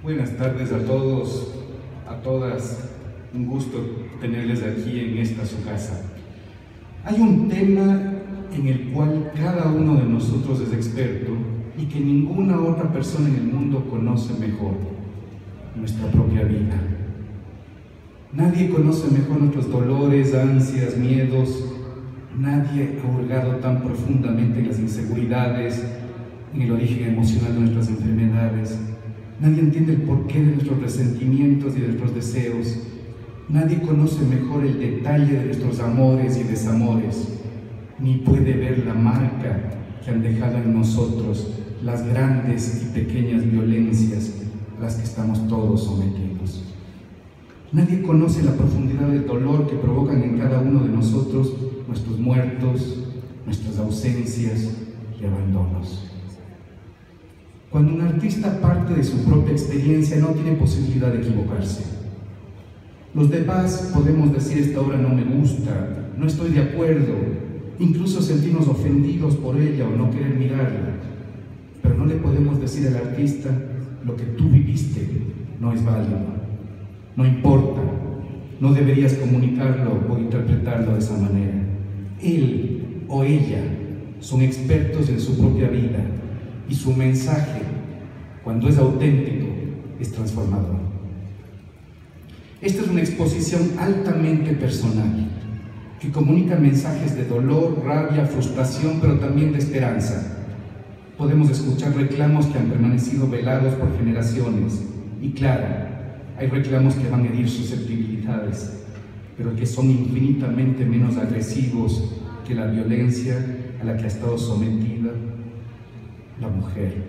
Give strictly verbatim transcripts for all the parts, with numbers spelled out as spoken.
Buenas tardes a todos, a todas. Un gusto tenerles aquí en esta su casa. Hay un tema en el cual cada uno de nosotros es experto y que ninguna otra persona en el mundo conoce mejor: nuestra propia vida. Nadie conoce mejor nuestros dolores, ansias, miedos. Nadie ha hurgado tan profundamente en las inseguridades, en el origen emocional de nuestras enfermedades. Nadie entiende el porqué de nuestros resentimientos y de nuestros deseos. Nadie conoce mejor el detalle de nuestros amores y desamores, ni puede ver la marca que han dejado en nosotros las grandes y pequeñas violencias a las que estamos todos sometidos. Nadie conoce la profundidad del dolor que provocan en cada uno de nosotros nuestros muertos, nuestras ausencias y abandonos. Cuando un artista parte de su propia experiencia, no tiene posibilidad de equivocarse. Los demás podemos decir: esta obra no me gusta, no estoy de acuerdo, incluso sentirnos ofendidos por ella o no querer mirarla. Pero no le podemos decir al artista: lo que tú viviste no es válido, no importa, no deberías comunicarlo o interpretarlo de esa manera. Él o ella son expertos en su propia vida y su mensaje, cuando es auténtico, es transformador. Esta es una exposición altamente personal, que comunica mensajes de dolor, rabia, frustración, pero también de esperanza. Podemos escuchar reclamos que han permanecido velados por generaciones, y claro, hay reclamos que van a herir susceptibilidades, pero que son infinitamente menos agresivos que la violencia a la que ha estado sometida la mujer.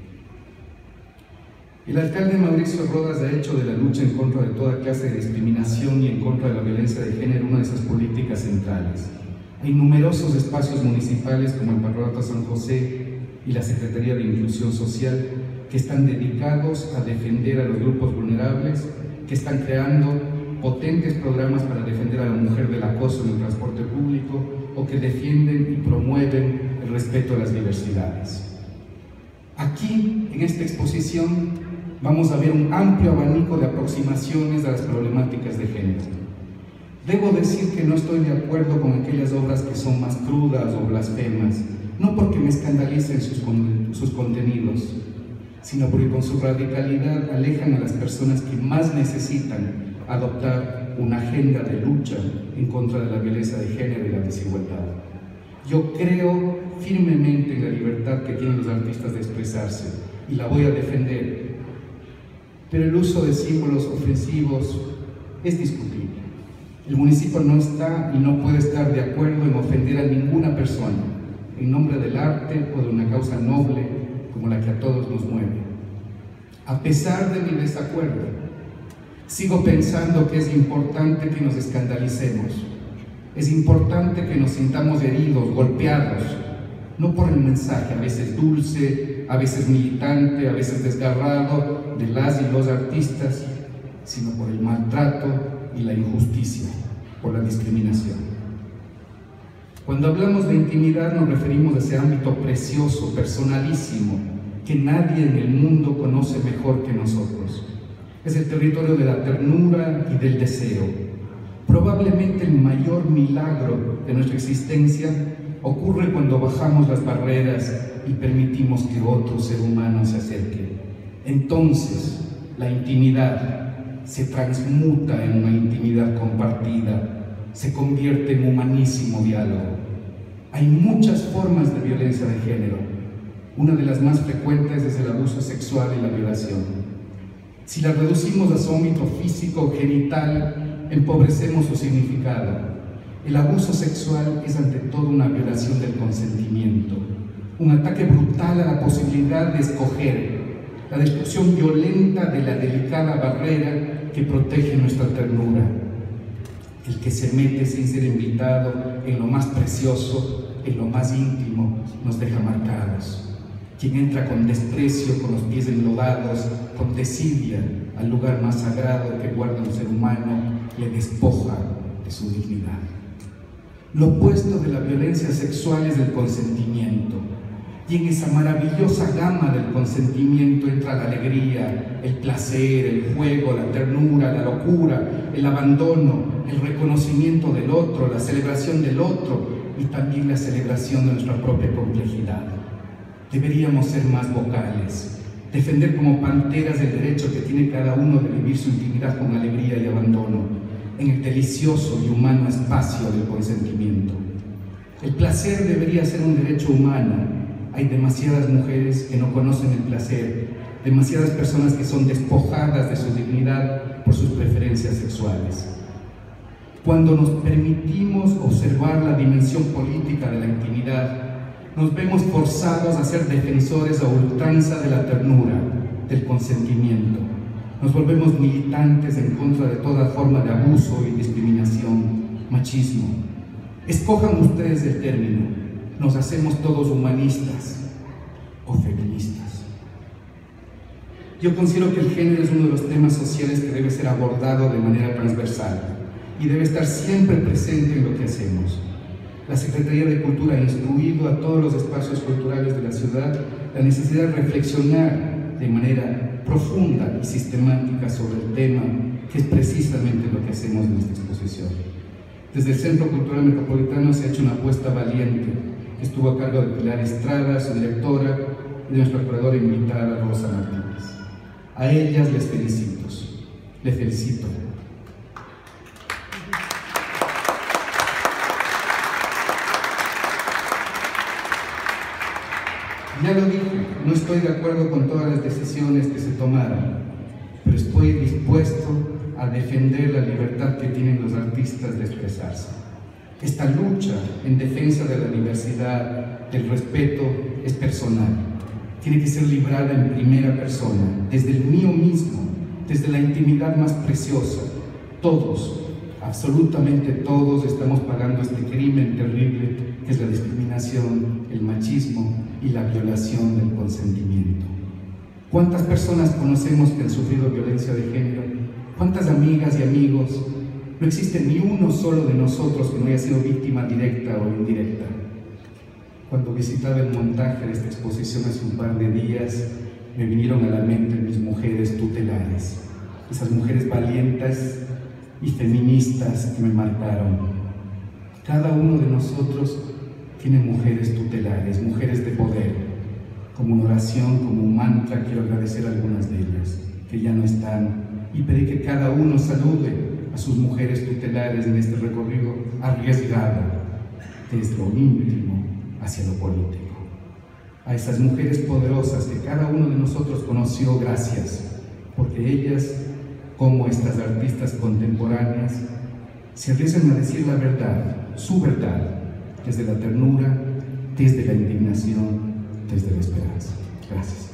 El alcalde Mauricio Rodas ha hecho de la lucha en contra de toda clase de discriminación y en contra de la violencia de género una de esas políticas centrales. Hay numerosos espacios municipales como el Patronato San José y la Secretaría de Inclusión Social que están dedicados a defender a los grupos vulnerables, que están creando potentes programas para defender a la mujer del acoso en el transporte público o que defienden y promueven el respeto a las diversidades. Aquí, en esta exposición, vamos a ver un amplio abanico de aproximaciones a las problemáticas de género. Debo decir que no estoy de acuerdo con aquellas obras que son más crudas o blasfemas, no porque me escandalicen sus, con, sus contenidos, sino porque con su radicalidad alejan a las personas que más necesitan adoptar una agenda de lucha en contra de la violencia de género y la desigualdad. Yo creo firmemente en la libertad que tienen los artistas de expresarse y la voy a defender, pero el uso de símbolos ofensivos es discutible. El municipio no está y no puede estar de acuerdo en ofender a ninguna persona en nombre del arte o de una causa noble como la que a todos nos mueve. A pesar de mi desacuerdo, sigo pensando que es importante que nos escandalicemos. Es importante que nos sintamos heridos, golpeados, no por el mensaje, a veces dulce, a veces militante, a veces desgarrado de las y los artistas, sino por el maltrato y la injusticia, por la discriminación. Cuando hablamos de intimidad nos referimos a ese ámbito precioso, personalísimo, que nadie en el mundo conoce mejor que nosotros. Es el territorio de la ternura y del deseo. Probablemente el mayor milagro de nuestra existencia ocurre cuando bajamos las barreras y permitimos que otro ser humano se acerque. Entonces, la intimidad se transmuta en una intimidad compartida, se convierte en humanísimo diálogo. Hay muchas formas de violencia de género. Una de las más frecuentes es el abuso sexual y la violación. Si la reducimos a su ámbito físico o genital, empobrecemos su significado. El abuso sexual es ante todo una violación del consentimiento, un ataque brutal a la posibilidad de escoger, la destrucción violenta de la delicada barrera que protege nuestra ternura. El que se mete sin ser invitado en lo más precioso, en lo más íntimo, nos deja marcados. Quien entra con desprecio, con los pies enlodados, con desidia al lugar más sagrado que guarda un ser humano, le despoja de su dignidad. Lo opuesto de la violencia sexual es el consentimiento. Y en esa maravillosa gama del consentimiento entra la alegría, el placer, el juego, la ternura, la locura, el abandono, el reconocimiento del otro, la celebración del otro y también la celebración de nuestra propia complejidad. Deberíamos ser más vocales, defender como panteras el derecho que tiene cada uno de vivir su intimidad con alegría y abandono, en el delicioso y humano espacio del consentimiento. El placer debería ser un derecho humano. Hay demasiadas mujeres que no conocen el placer, demasiadas personas que son despojadas de su dignidad por sus preferencias sexuales. Cuando nos permitimos observar la dimensión política de la intimidad, nos vemos forzados a ser defensores a ultranza de la ternura, del consentimiento. Nos volvemos militantes en contra de toda forma de abuso y discriminación, machismo. Escojan ustedes el término. Nos hacemos todos humanistas o feministas. Yo considero que el género es uno de los temas sociales que debe ser abordado de manera transversal y debe estar siempre presente en lo que hacemos. La Secretaría de Cultura ha instruido a todos los espacios culturales de la ciudad la necesidad de reflexionar de manera profunda y sistemática sobre el tema, que es precisamente lo que hacemos en esta exposición. Desde el Centro Cultural Metropolitano se ha hecho una apuesta valiente. Estuvo a cargo de Pilar Estrada, su directora, y de nuestra curadora invitada, Rosa Martínez. A ellas les felicito. Les felicito. Ya lo dije, no estoy de acuerdo con todas las decisiones que se tomaron, pero estoy dispuesto a defender la libertad que tienen los artistas de expresarse. Esta lucha en defensa de la diversidad, del respeto, es personal. Tiene que ser librada en primera persona, desde el mío mismo, desde la intimidad más preciosa. Todos, absolutamente todos, estamos pagando este crimen terrible que es la discriminación, el machismo y la violación del consentimiento. ¿Cuántas personas conocemos que han sufrido violencia de género? ¿Cuántas amigas y amigos? No existe ni uno solo de nosotros que no haya sido víctima directa o indirecta. Cuando visitaba el montaje de esta exposición hace un par de días, me vinieron a la mente mis mujeres tutelares, esas mujeres valientes y feministas que me marcaron. Cada uno de nosotros tiene mujeres tutelares, mujeres de poder. Como una oración, como un mantra, quiero agradecer a algunas de ellas, que ya no están, y pedir que cada uno salude a sus mujeres tutelares en este recorrido arriesgado desde lo íntimo hacia lo político. A esas mujeres poderosas que cada uno de nosotros conoció, gracias, porque ellas, como estas artistas contemporáneas, se arriesgan a decir la verdad, su verdad, desde la ternura, desde la indignación, desde la esperanza. Gracias.